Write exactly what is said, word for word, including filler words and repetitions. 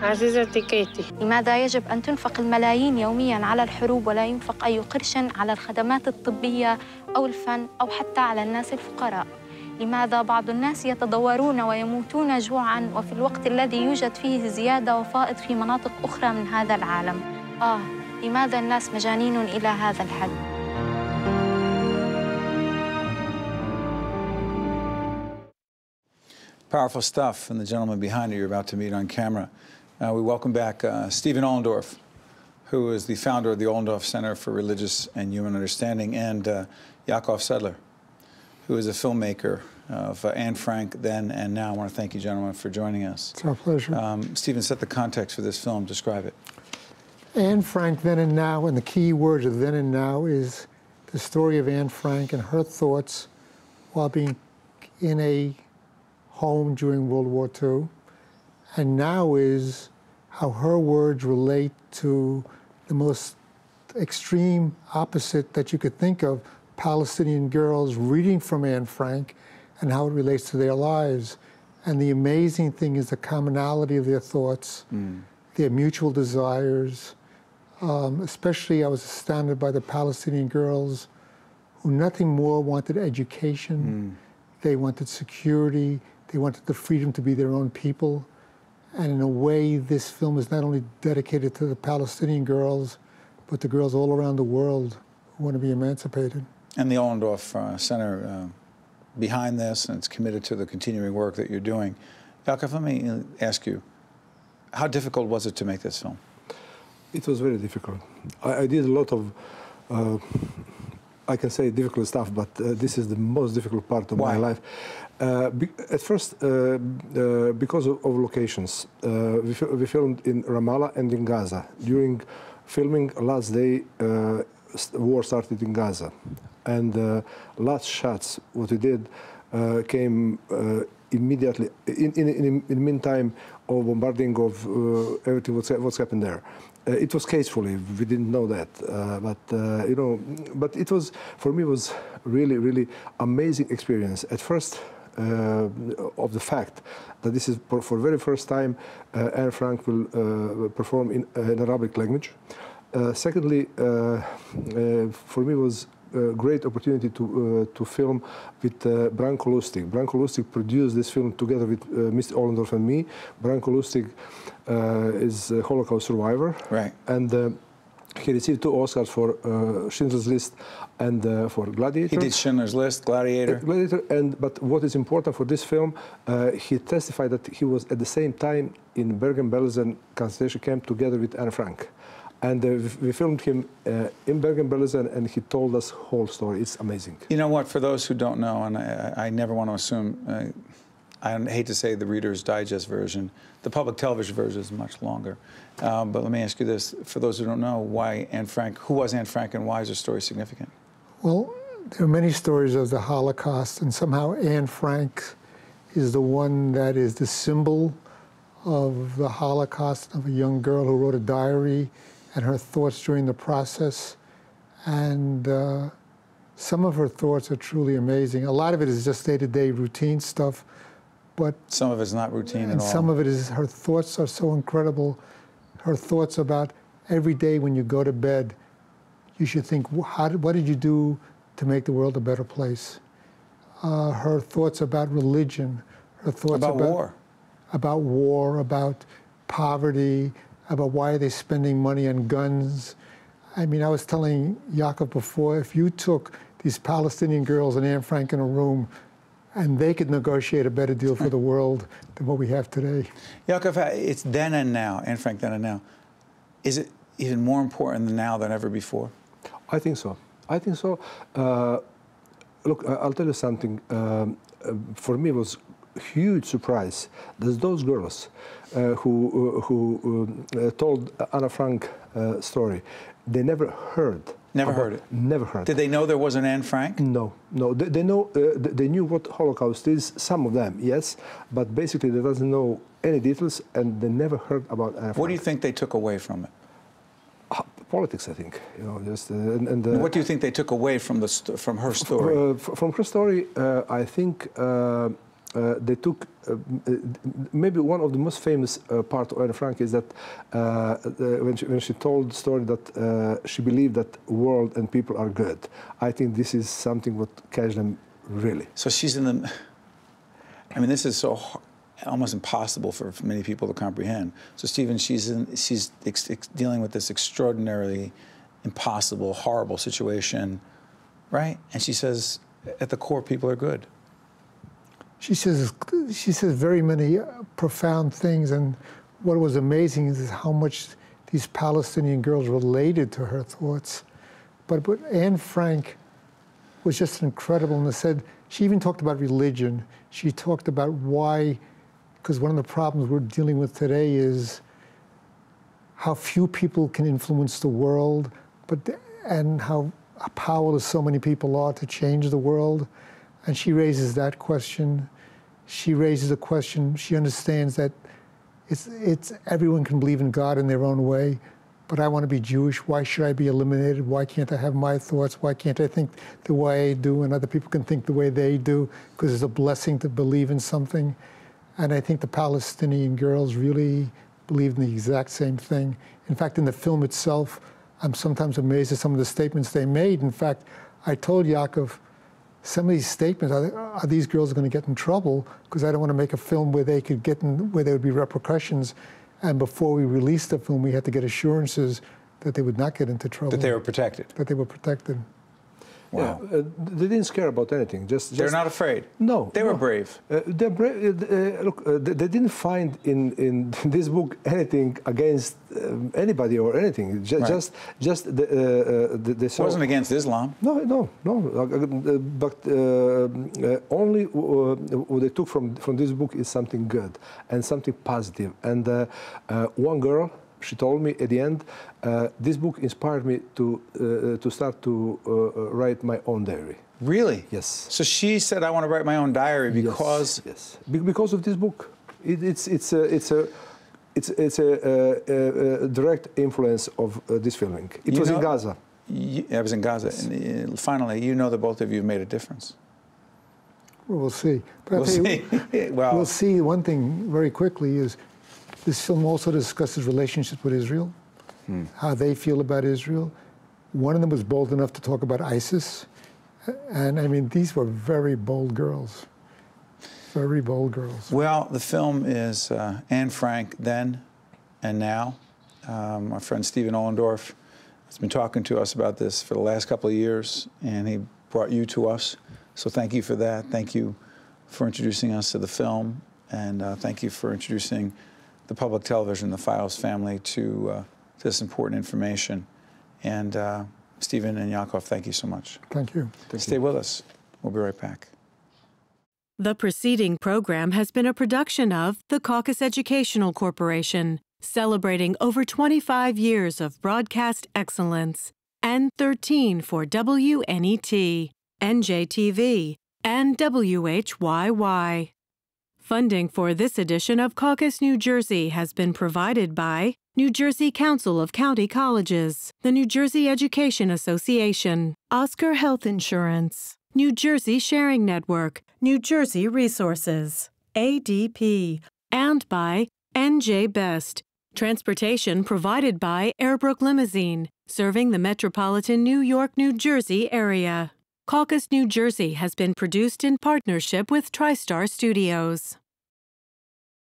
عزيزتي كيتي. لماذا يجب أن تنفق الملايين يومياً على الحروب ولا ينفق أي قرش على الخدمات الطبية أو الفن أو حتى على الناس الفقراء؟ لماذا بعض الناس يتضورون ويموتون جوعاً وفي الوقت الذي يوجد فيه زيادة وفائض في مناطق أخرى من هذا العالم؟ آه، لماذا الناس مجانين إلى هذا الحد؟ Powerful stuff from the gentleman behind you you're about to meet on camera. Uh, we welcome back uh, Stephen Ollendorff, who is the founder of the Ollendorf Center for Religious and Human Understanding, and uh, Jakov Sedlar, who is a filmmaker of uh, Anne Frank then and now. I want to thank you, gentlemen, for joining us. It's our pleasure. Um, Stephen, set the context for this film. Describe it. Anne Frank, Then and Now, and the key word of Then and Now is the story of Anne Frank and her thoughts while being in a home during World War Two, and now is how her words relate to the most extreme opposite that you could think of, Palestinian girls reading from Anne Frank and how it relates to their lives. And the amazing thing is the commonality of their thoughts, mm. their mutual desires. Um, especially I was astounded by the Palestinian girls who nothing more wanted education, mm. they wanted security, they wanted the freedom to be their own people. And in a way, this film is not only dedicated to the Palestinian girls, but to girls all around the world who want to be emancipated. And the Ollendorf uh, Center uh, behind this, and it's committed to the continuing work that you're doing. Jakov, let me ask you, how difficult was it to make this film? It was very difficult. I, I did a lot of, uh, I can say difficult stuff, but uh, this is the most difficult part of Why? my life. Uh, be, at first, uh, uh, because of, of locations, uh, we, we filmed in Ramallah and in Gaza. During filming, last day, uh, war started in Gaza. And uh, last shots, what we did, uh, came uh, immediately, in, in, in, in the meantime of bombarding of uh, everything what's, what's happened there. Uh, it was casually, we didn't know that, uh, but uh, you know, but it was, for me, was really, really amazing experience. At first, uh, of the fact that this is for, for very first time, uh, Anne Frank will uh, perform in, uh, in Arabic language. Uh, secondly, uh, uh, for me was a great opportunity to uh, to film with uh, Branko Lustig. Branko Lustig produced this film together with uh, Mister Ollendorff and me. Branko Lustig uh, is a Holocaust survivor, right? And uh, he received two Oscars for uh, Schindler's List and uh, for Gladiator. He did Schindler's List, Gladiator. Uh, Gladiator, and but what is important for this film, uh, he testified that he was at the same time in Bergen-Belsen concentration camp together with Anne Frank. And uh, we filmed him uh, in Bergen-Belsen, and he told us whole story. It's amazing. You know what? For those who don't know, and I, I never want to assume, uh, I hate to say the Reader's Digest version. The public television version is much longer. Um, but let me ask you this: for those who don't know, why Anne Frank? Who was Anne Frank, and why is her story significant? Well, there are many stories of the Holocaust, and somehow Anne Frank is the one that is the symbol of the Holocaust, of a young girl who wrote a diary and her thoughts during the process. And uh, some of her thoughts are truly amazing. A lot of it is just day-to-day routine stuff, but some of it's not routine at all. Some of it is, her thoughts are so incredible. Her thoughts about every day when you go to bed, you should think, how did, what did you do to make the world a better place? Uh, her thoughts about religion, her thoughts about, about war, about war, about poverty, about why are they spending money on guns. I mean, I was telling Jakov before, if you took these Palestinian girls and Anne Frank in a room, and they could negotiate a better deal for the world than what we have today. Jakov, it's then and now, Anne Frank then and now. Is it even more important now than ever before? I think so. I think so. Uh, look, I'll tell you something. Um, uh, for me, it was a huge surprise that those girls uh, who, uh, who uh, told Anne Frank uh, story, they never heard. Never heard it? Never heard. Did they know there was an Anne Frank? No, no. They, they know. Uh, they knew what Holocaust is. Some of them, yes, but basically they doesn't know any details, and they never heard about Anne Frank. What do you think they took away from it? Uh, politics, I think. You know, just uh, and. and uh, what do you think they took away from the st from her story? Uh, from her story, uh, I think uh, uh, they took uh, maybe one of the most famous uh, part of Anne Frank is that uh, the, when, she, when she told the story that uh, she believed that world and people are good. I think this is something what catch them really. So she's in the. I mean, this is so hard, almost impossible for many people to comprehend. So Stephen, she's in, she's ex ex dealing with this extraordinarily impossible, horrible situation, right? And she says, at the core, people are good. She says, she says very many profound things, and what was amazing is how much these Palestinian girls related to her thoughts. But, but Anne Frank was just incredible, and said, she even talked about religion. She talked about why, because one of the problems we're dealing with today is how few people can influence the world, but, and how powerless so many people are to change the world. And she raises that question. She raises a question. She understands that it's, it's, everyone can believe in God in their own way, but I want to be Jewish. Why should I be eliminated? Why can't I have my thoughts? Why can't I think the way I do and other people can think the way they do? Because it's a blessing to believe in something. And I think the Palestinian girls really believed in the exact same thing. In fact, in the film itself, I'm sometimes amazed at some of the statements they made. In fact, I told Jakov, some of these statements, are, are these girls going to get in trouble? Because I don't want to make a film where they could get in, where there would be repercussions. And before we released the film, we had to get assurances that they would not get into trouble. That they were protected. That they were protected. Wow. Yeah, uh, they didn't care about anything. Just, just they're not afraid. No, they no. were brave. Uh, they're brave. Uh, look, uh, they, they didn't find in in this book anything against um, anybody or anything. Just, Right. just, just the, uh, uh, the, the it wasn't against Islam. No, no, no. Uh, uh, but uh, uh, only uh, what they took from from this book is something good and something positive. And uh, uh, one girl, she told me at the end, uh, this book inspired me to uh, to start to uh, write my own diary. Really? Yes. So she said, "I want to write my own diary because." Yes. yes. Be because of this book, it, it's it's a it's a it's it's a, a, a direct influence of uh, this filming. It You was know, in Gaza. You, I was in Gaza. Yes. And uh, finally, you know that both of you have made a difference. Well, we'll see. But We'll I'll tell see. you, Well, we'll see. One thing very quickly is this film also discusses relationships with Israel, hmm. how they feel about Israel. One of them was bold enough to talk about ISIS. And I mean, these were very bold girls, very bold girls. Well, the film is uh, Anne Frank then and now. Um, my friend Stephen Ollendorff has been talking to us about this for the last couple of years, and he brought you to us. So thank you for that. Thank you for introducing us to the film, and uh, thank you for introducing the public television, the Files family, to uh, this important information. And uh, Stephen and Jakov, thank you so much. Thank you. Thank Stay you. with us. We'll be right back. The preceding program has been a production of the Caucus Educational Corporation, celebrating over twenty-five years of broadcast excellence, N thirteen for W N E T, N J T V, and W H Y Y. Funding for this edition of Caucus New Jersey has been provided by New Jersey Council of County Colleges, the New Jersey Education Association, Oscar Health Insurance, New Jersey Sharing Network, New Jersey Resources, A D P, and by N J Best. Transportation provided by Airbrook Limousine, serving the metropolitan New York, New Jersey area. Caucus New Jersey has been produced in partnership with TriStar Studios.